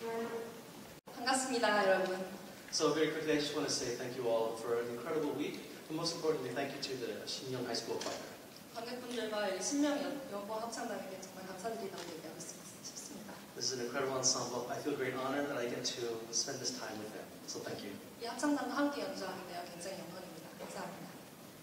반갑습니다, 여러분. So very quickly, I just want to say thank you all for an incredible week, but most importantly, thank you to the Shinyeong High School Choir. 관객분들과 신명 여고 합창단에게 정말 감사드리다고 얘기하고 싶습니다. This is an incredible ensemble. I feel great honor that I get to spend this time with them. So thank you. 이 합창단과 함께 연주하게 되어 굉장히 영광입니다. 감사합니다.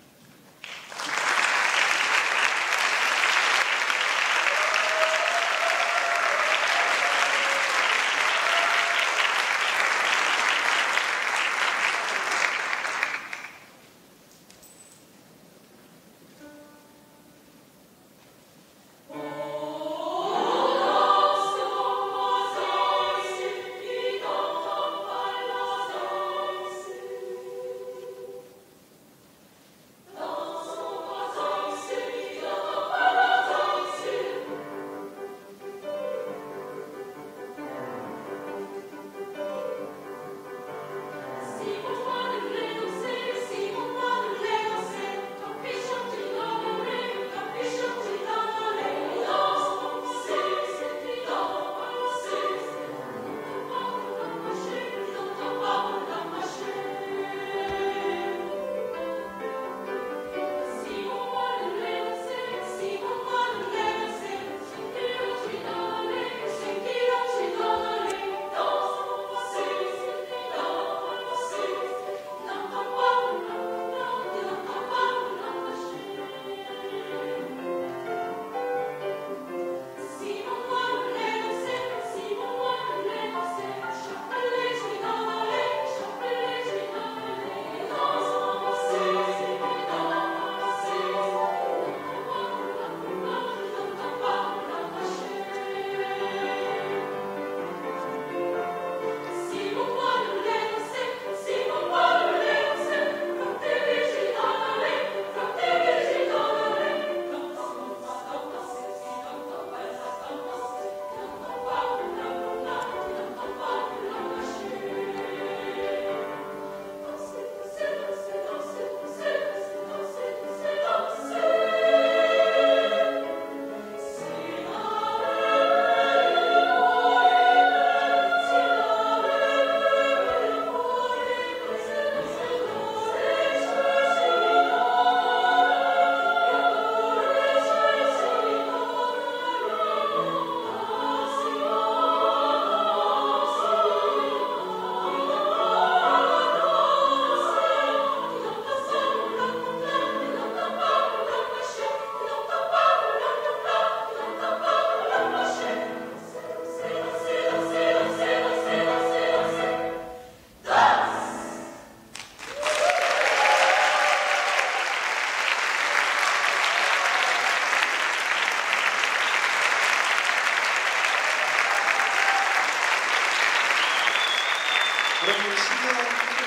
여러분 신명한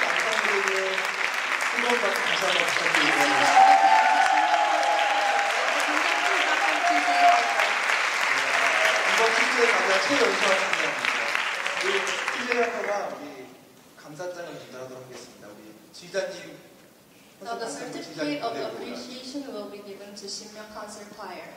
남성들에게 뜨거운 박수 다시 한번 부탁드립니다. 이번 퀴즈에 가장 최연소한 신명입니다. 우리 퀴즈라커가 우리 감사장을 전달하도록 하겠습니다. 우리 지휘자님. Now the certificate of appreciation will be given to Shinmyeong Concert Choir.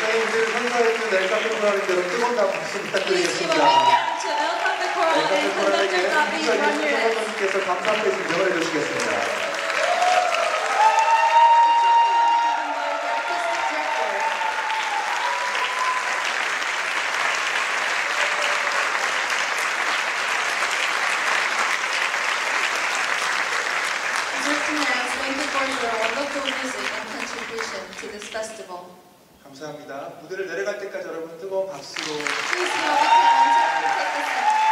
지휘자님 무대를 선사해주는 넬카페 코랄인데 여러분 뜨거운 박수 Please 부탁드리겠습니다. give a big hand to El Cafe Coral and 넬카페 코랄에게 conductor David 지휘자님 Ramirez. 선생님께서 감사의 진정을 해주시겠습니다. Thank you for your wonderful music and contribution to this festival. 감사합니다. 무대를 내려갈 때까지 여러분 뜨거운 박수로 Please give a big hand to take a seat.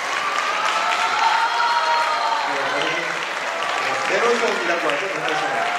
메론송이라고 하죠. 메론송.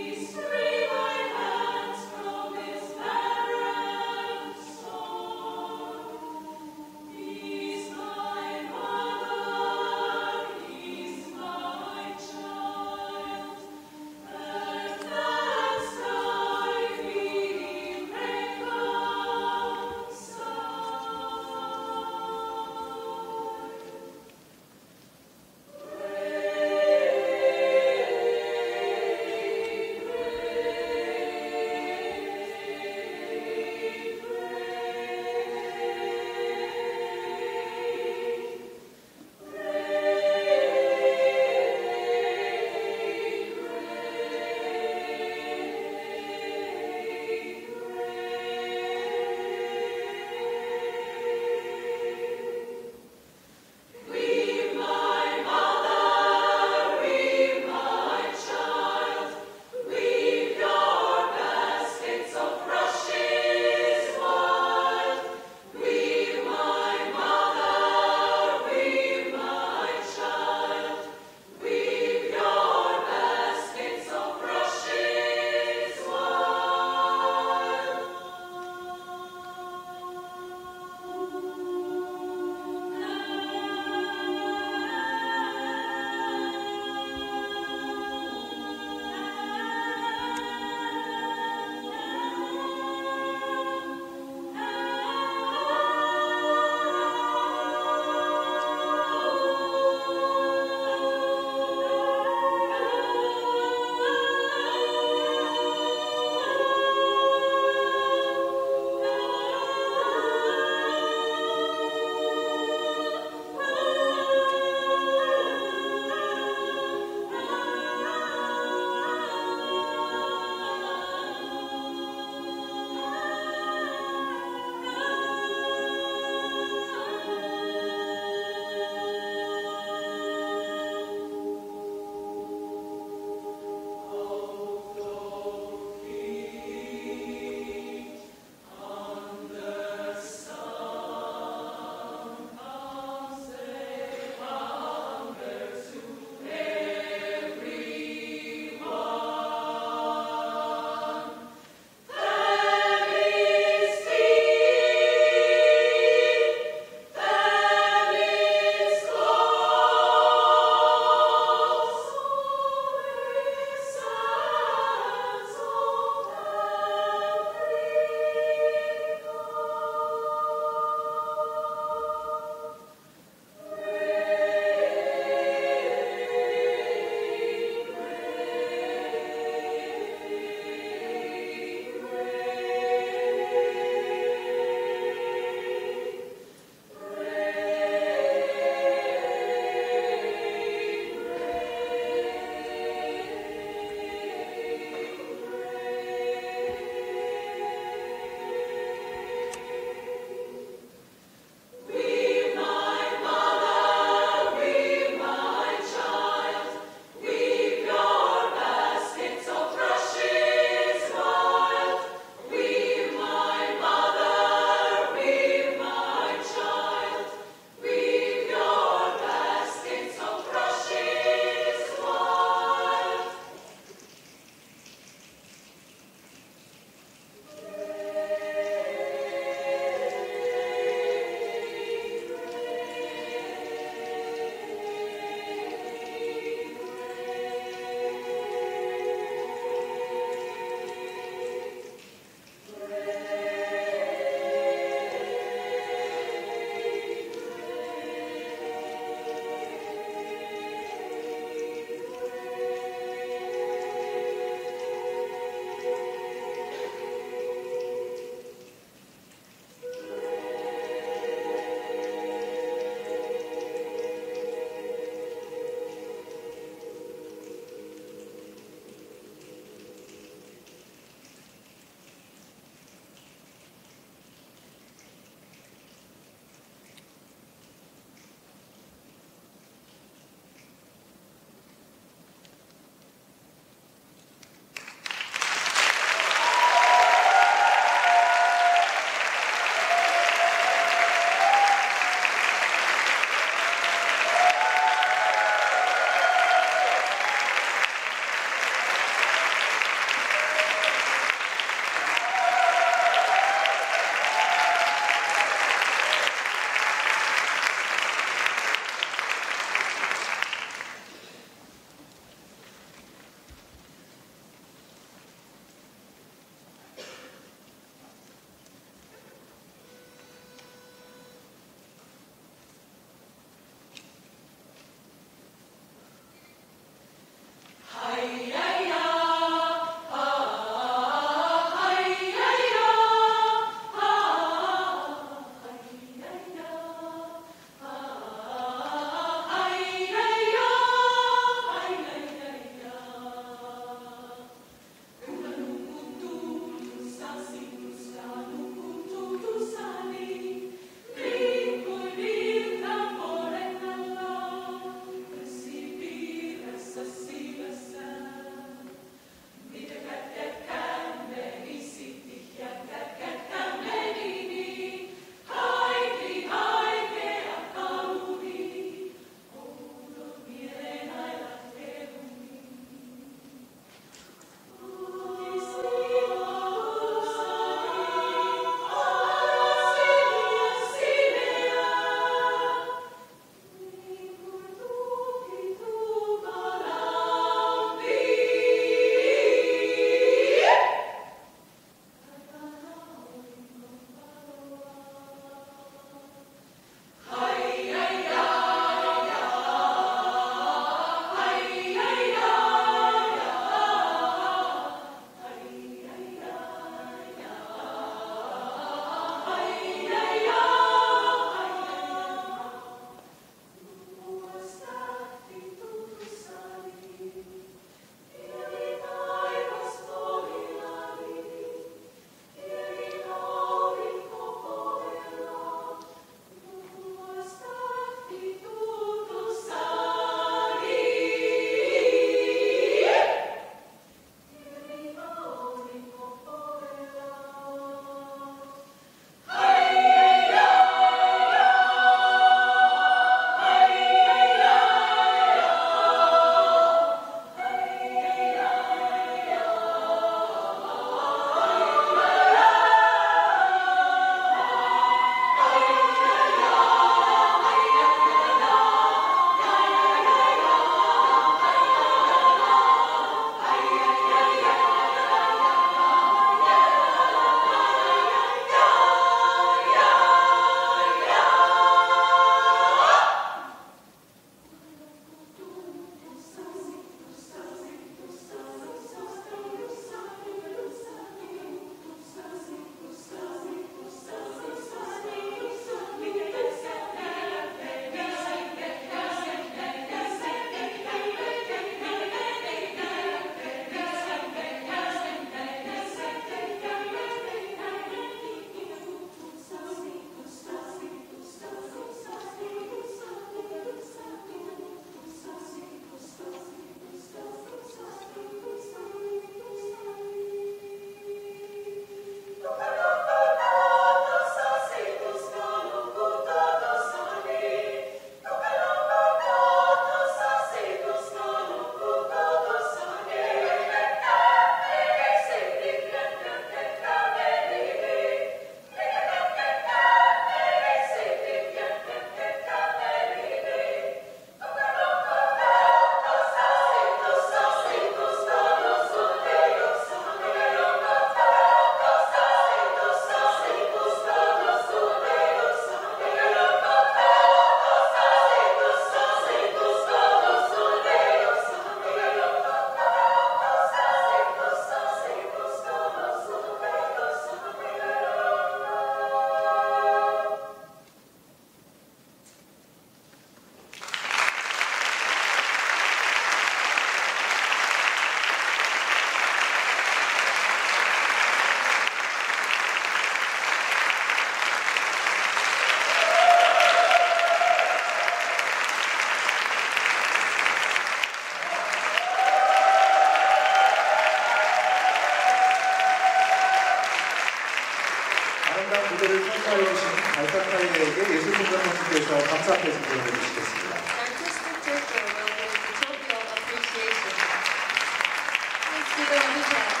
트로피아에게 예술공간 선수께서 감사 표시 보내주시겠습니다. Artistic director will give the trophy of appreciation. Please give them a big hand.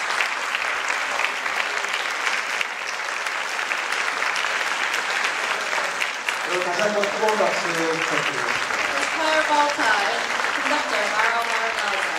그리고 다시 한번 뜨거운 박수 부탁드립니다. Miss Claire Balta and conductor Maro Maranello.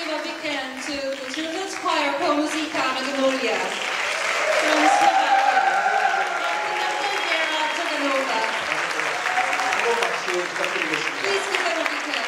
give a big hand to the Children's Choir Pro-Musica Magnolias from Slovakia. Nathanael Taganova. 뜨거운 박수 부탁드리겠습니다. Please give them a big hand.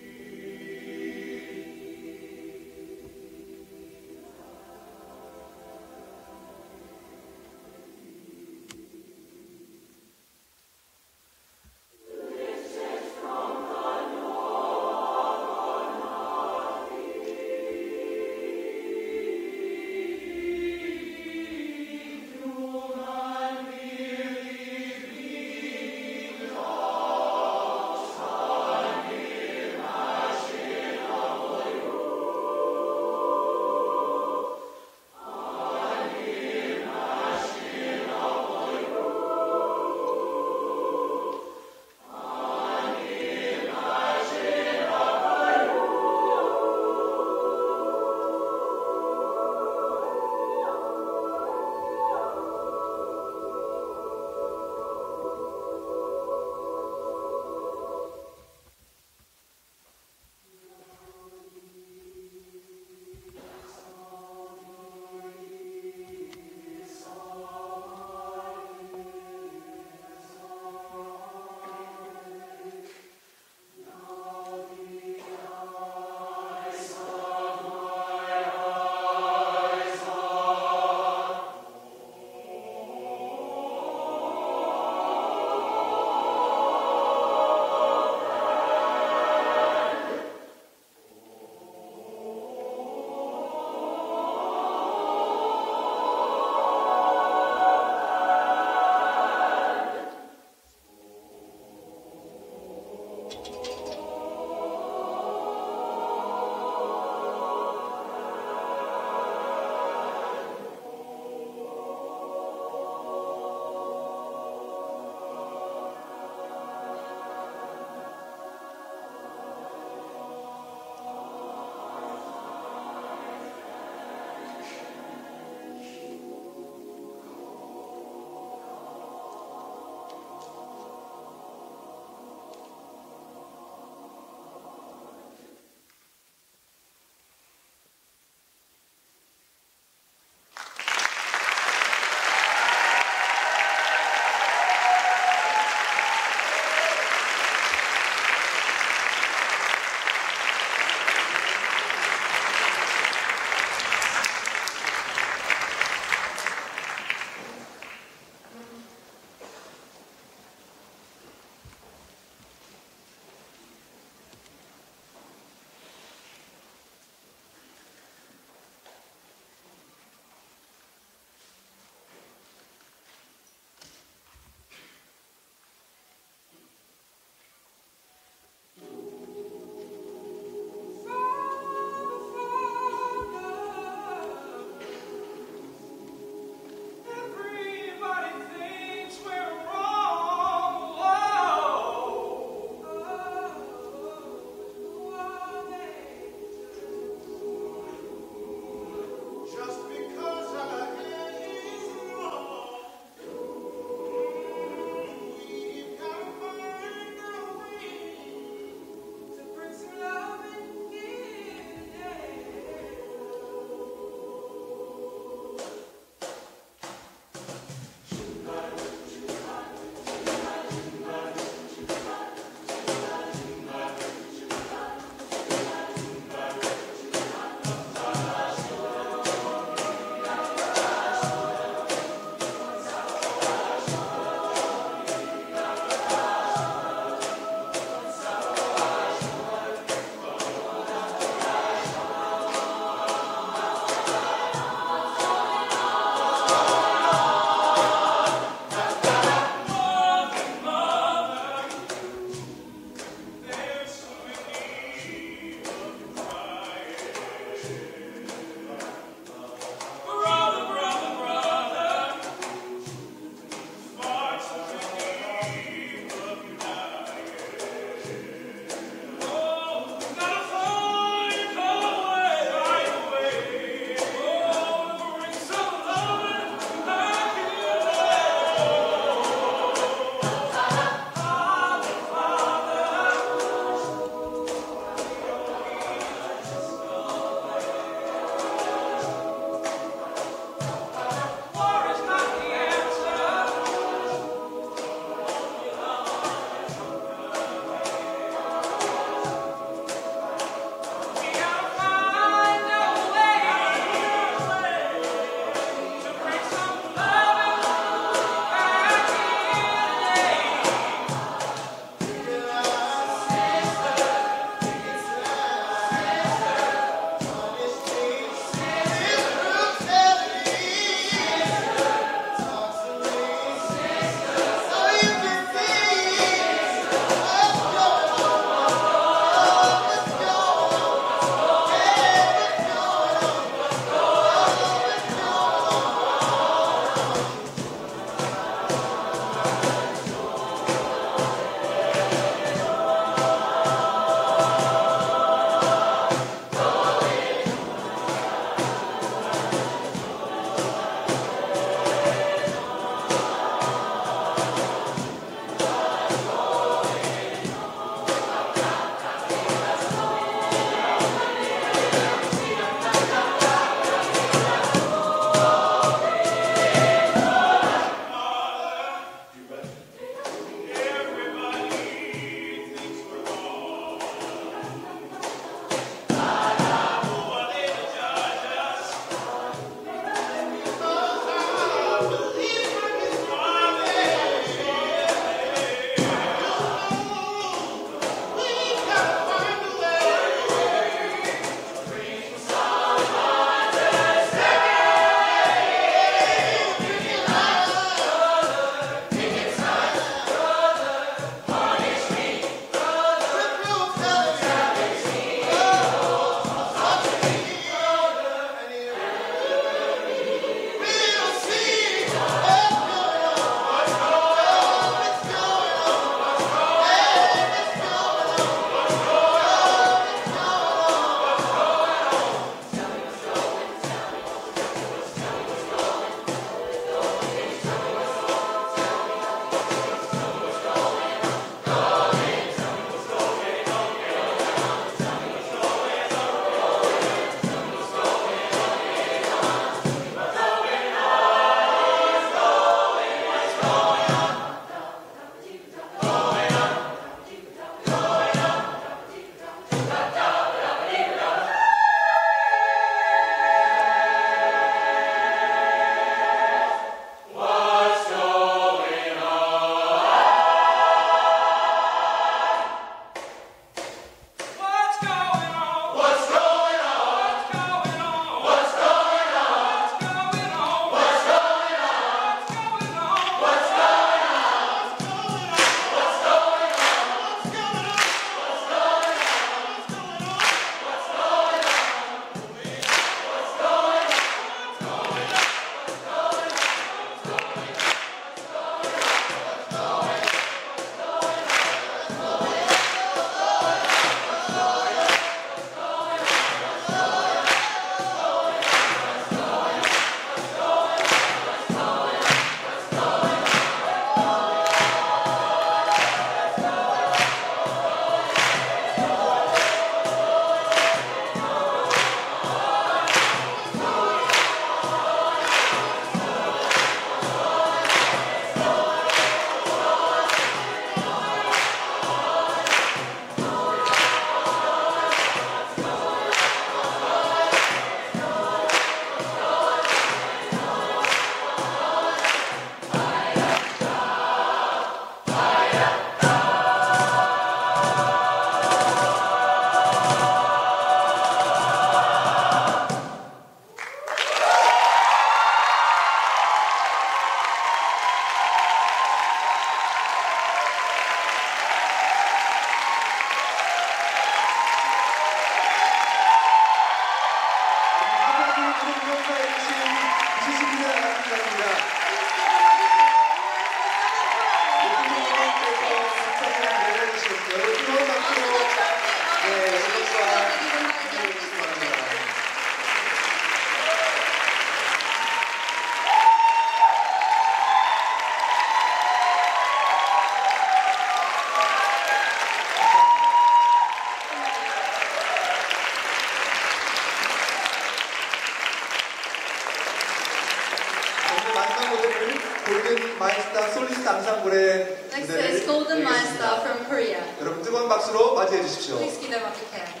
마지막 무대를 골든 마이스타 솔리스트 앙상블의 Next 무대를 is Golden 드리겠습니다. Master from Korea. 여러분 뜨거운 박수로 맞이해 주십시오. Please give them a big hand.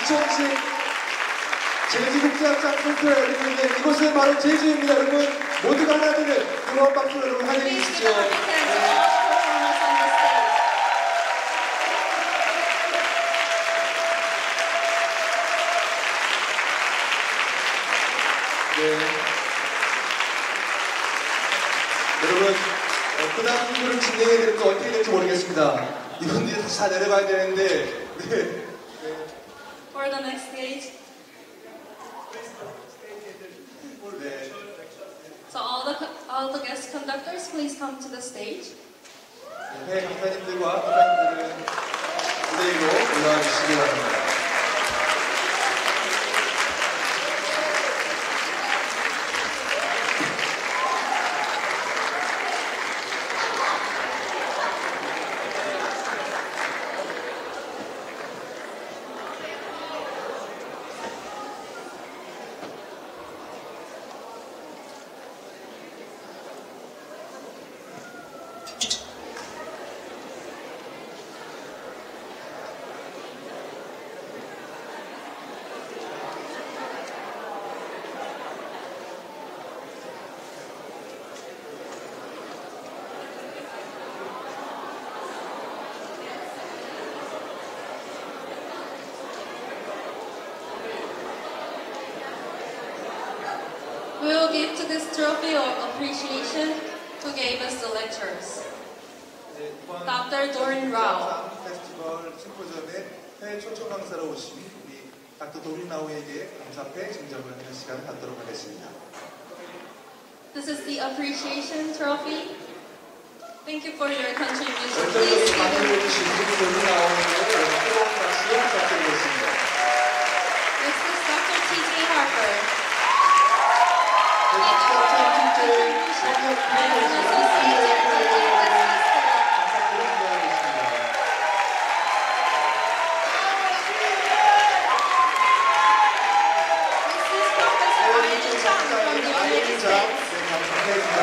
2010 제주국제합창 콘크가 열리고 있는 이곳은 바로 제주입니다. 여러분 모두가 하나 되는 뜨거운 박수로 여러분 환영해 Please 주십시오. give a big hand to all performers on the stage. 네. 여러분 그 다음 순서를 진행해야 될 거 어떻게 될지 모르겠습니다. 이분들이 다시 다 내려가야 되는데 네. For the next stage. 네. So all the guest conductors, please come to the stage. 네, 강사님들과 강사님들은 무대 위로 올라와 주시기 바랍니다. We will give to this trophy of appreciation who gave us the lectures. 네, 이번 Dr. Dorin Rao. 페스티벌 심포지엄에 해외 초청 강사로 오신 우리 닥터 도린 라오에게 감사패 증정을 하는 시간을 갖도록 하겠습니다. This is the appreciation trophy. Thank you for your contribution. 열정적인 Please give 방송을 it. 해주신 도린 라오에게 뜨거운 박수로 부탁드리겠습니다. Next is Dr. T.J. Harper. This is Professor Ryan Chang from the United States.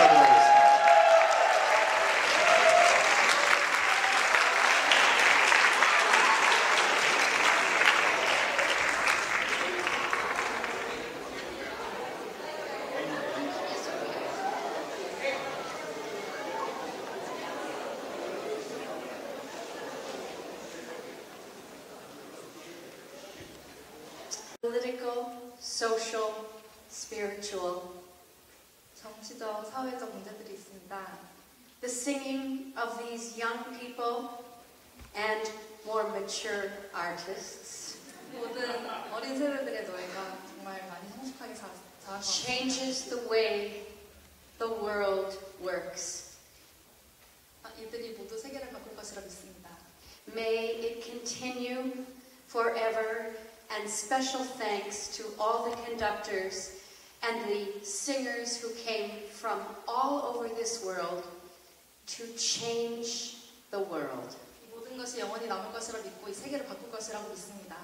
Political, social, spiritual. 정치적, 사회적 문제들이 있습니다. The singing of these young people and more mature artists 모든 어린 세대들의 노래가 정말 많이 성숙하게 자란 것 같아요. changes the way the world works. 이들이 모두 세계를 바꿀 것이라 믿습니다. May it continue forever, and special thanks to all the conductors and the singers who came from all over this world to change the world. 이 모든 것이 영원히 남을 것이라 믿고 이 세계를 바꿀 것이라고 믿습니다.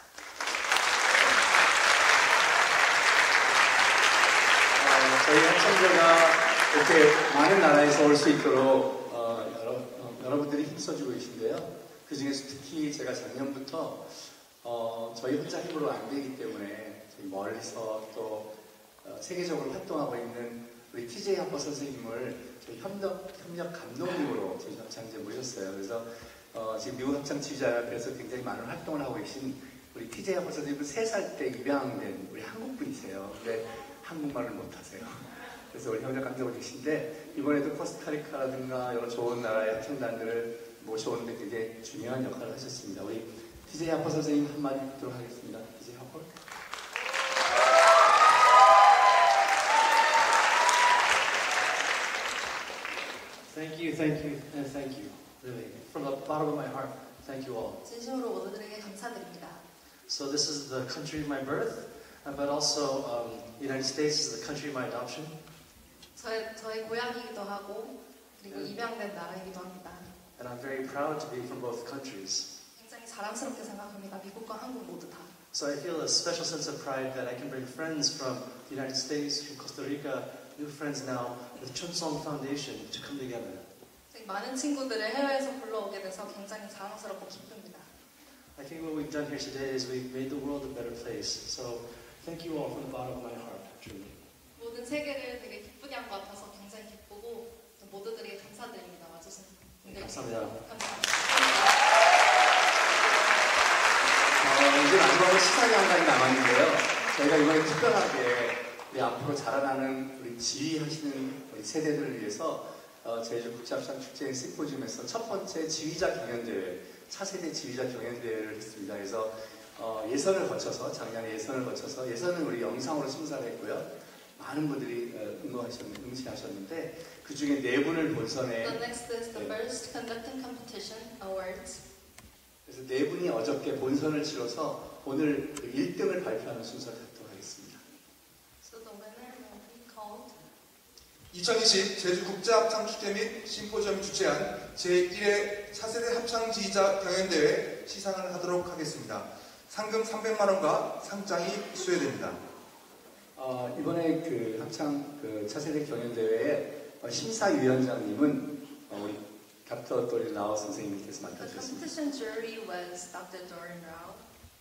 저희 학생들가 이렇게 많은 나라에서 올 수 있도록 여러분들이 힘써주고 계신데요. 그 중에서 특히 제가 작년부터 저희 혼자 힘으로 안 되기 때문에 저희 멀리서 또 세계적으로 활동하고 있는 우리 TJ 하퍼 선생님을 저희 협력 감독님으로 저희 합창제 모셨어요. 그래서 지금 미국 합창 지휘자협회에서 굉장히 많은 활동을 하고 계신 우리 TJ 하퍼 선생님은 3살 때 입양된 우리 한국 분이세요. 근데 한국말을 못하세요. 그래서 우리 협력 감독을 계신데 이번에도 코스타리카라든가 여러 좋은 나라의 합창단들을 모셔오는데 굉장히 중요한 역할을 하셨습니다. 우리 TJ 하퍼 선생님 한마디 듣도록 하겠습니다. TJ 하퍼. Thank you, and thank you. Really, from the bottom of my heart, thank you all. 진심으로 모두들에게 감사드립니다. So this is the country of my birth, but also the United States is the country of my adoption. 저의 고향이기도 하고 그리고 입양된 나라이기도 합니다. And I'm very proud to be from both countries. 굉장히 자랑스럽게 생각합니다. 미국과 한국 모두 다. So I feel a special sense of pride that I can bring friends from the United States, from Costa Rica, new friends now with Chunsong Foundation to come together. 많은 친구들을 해외에서 불러오게 돼서 굉장히 자랑스럽고 기쁩니다. I think what we've done here today is we've made the world a better place. So thank you all from the bottom of my heart, truly. 모든 세계를 되게 기쁘게 한 것 같아서 굉장히 기쁘고 또 모두들에게 감사드립니다. 와주신 분들 감사합니다. 감사합니다. 이제 마지막으로 시상이 한 가지 남았는데요. 저희가 이번에 특별하게 우리 앞으로 자라나는 우리 지휘하시는 우리 세대들을 위해서 제주 국제합창 축제 심포지움에서 첫 번째 지휘자 경연대회, 차세대 지휘자 경연대회를 했습니다. 그래서 예선을 거쳐서, 작년에 예선을 거쳐서, 예선은 우리 영상으로 심사를 했고요. 많은 분들이 응시하셨는데, 그 중에 4분을 본선에. The next is the first conducting competition awards. 그래서 4분이 어저께 본선을 치러서 오늘 1등을 발표하는 순서를 갖도록 하겠습니다. So the winner will be called. 2020 제주국제합창축제 및 심포지엄 주최한 제1회 차세대 합창지휘자 경연대회 시상을 하도록 하겠습니다. 상금 300만 원과 상장이 수여됩니다. 이번에 그 합창 차세대 경연대회의 심사위원장님은 우리 닥터 도린 라오 선생님께서 The 맡아주셨습니다. competition jury was Dr. Dorin Rao.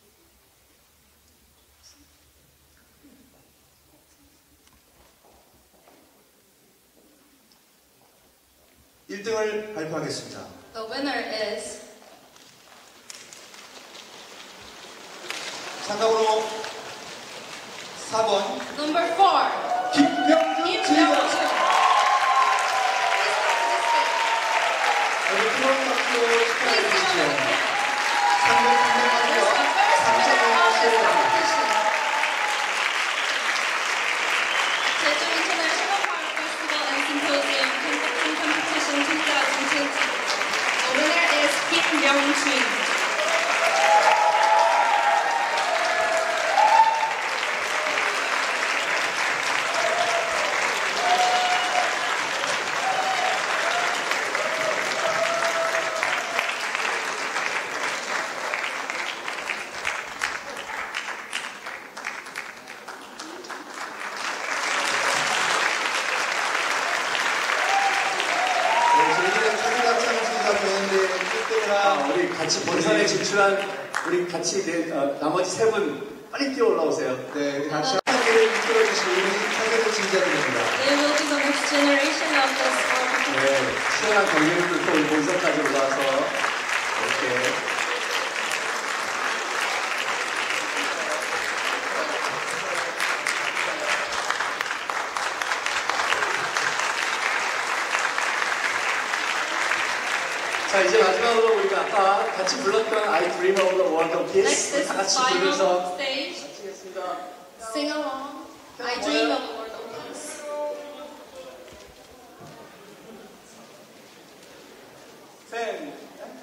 (1등을) 발표하겠습니다. The winner is 참가번호 4번 number 4. 김병준 지휘자. 김병준. 여러분 뜨거운 박수로 Please 축하해 join 주십시오. us. 상금 This is 300만 the 원과 first winner of this 상장을 competition. 제주 International Park Festival and Symposium Conducting Competition 2020. The winner is Kim Byung-chun. 저희는 차세대 합창지휘자 경연대회 1등을 우리 같이 본선에 진출한 우리 같이 나머지 3분 빨리 뛰어 올라오세요. 네, 같이 합창기를 이끌어주신 차세대 지휘자들입니다. They will be the next generation of this world. 네, 시원한 경기를 뚫고 우리 본선까지 올라와서 이렇게 자, 이제 마지막으로 우리가 아까 같이 불렀던 I Dream of the World of Next Peace is 다 the 같이 final 부르면서 stage. 마치겠습니다. Sing along. I dream of a world of peace. 팬.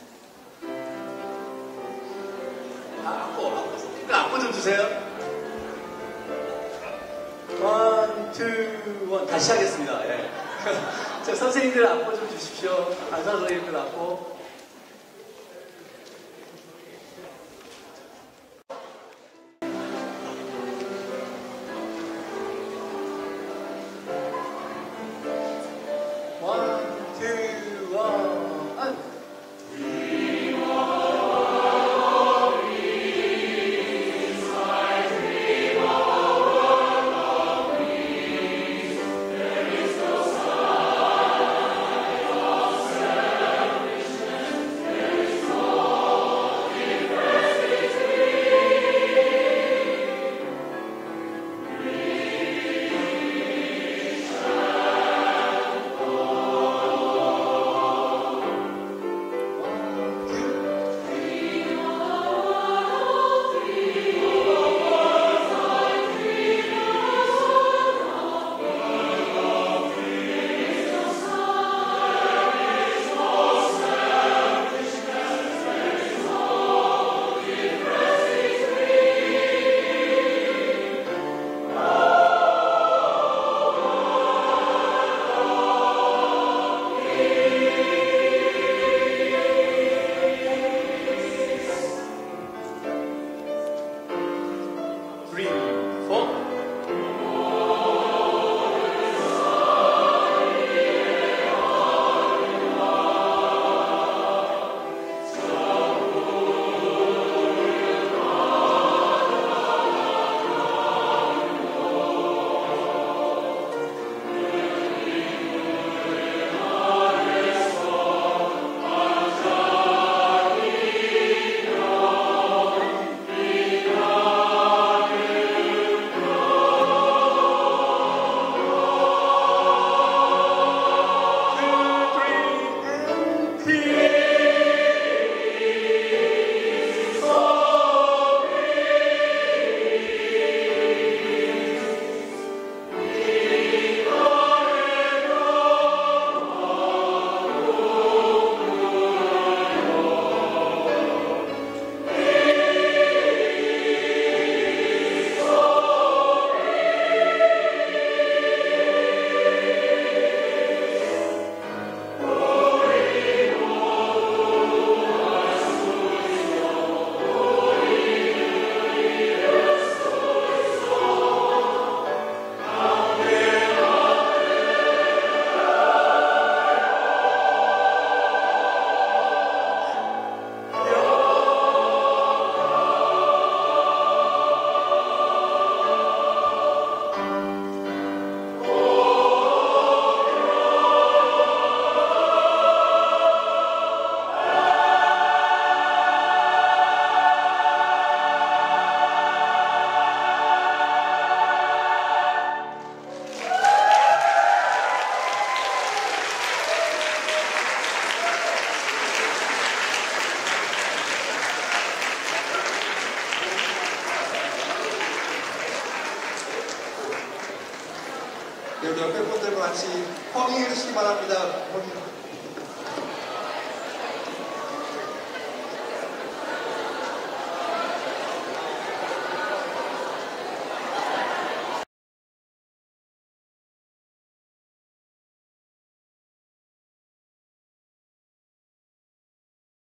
악보 좀 주세요. 1, 2, 1. 다시 하겠습니다. 예. 자, 선생님들 악보 좀 주십시오. 안사 선생님들 악보. 옆에 분들과 같이 허밍해 주시기 바랍니다. 허밍.